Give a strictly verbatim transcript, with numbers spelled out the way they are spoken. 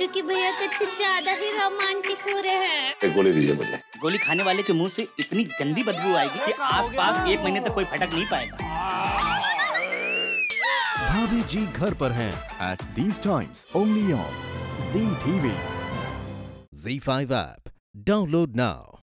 क्योंकि भैया कुछ ज्यादा ही रोमांटिक हो रहे हैं। एक गोली दीजिए मुझे। गोली खाने वाले के मुंह से इतनी गंदी बदबू आएगी कि आस-पास एक महीने तक कोई फटक नहीं पाएगा। भाभी जी घर पर हैं at these times only on Zee T V. Zee five app. Download now.